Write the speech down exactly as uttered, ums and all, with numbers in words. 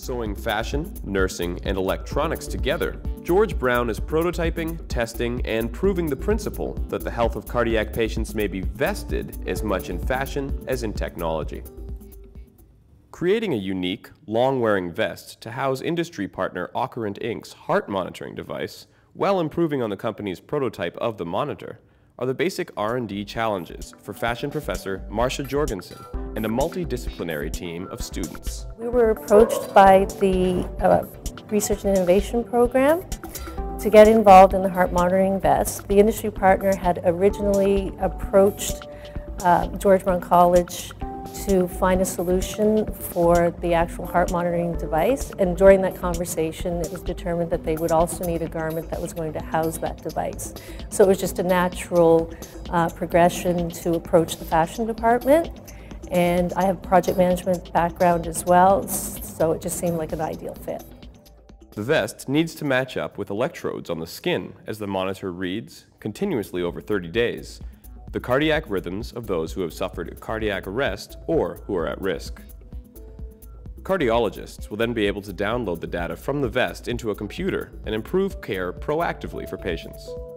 Sewing fashion, nursing, and electronics together, George Brown is prototyping, testing, and proving the principle that the health of cardiac patients may be vested as much in fashion as in technology. Creating a unique, long-wearing vest to house industry partner Ocorant Incorporated's heart monitoring device, while improving on the company's prototype of the monitor, are the basic R and D challenges for fashion professor Marsha Jorgenson and a multidisciplinary team of students. We were approached by the uh, Research and Innovation Program to get involved in the heart monitoring vest. The industry partner had originally approached uh, George Brown College to find a solution for the actual heart monitoring device, and during that conversation it was determined that they would also need a garment that was going to house that device. So it was just a natural uh, progression to approach the fashion department, and I have project management background as well, so it just seemed like an ideal fit. The vest needs to match up with electrodes on the skin as the monitor reads, continuously over thirty days, the cardiac rhythms of those who have suffered a cardiac arrest or who are at risk. Cardiologists will then be able to download the data from the vest into a computer and improve care proactively for patients.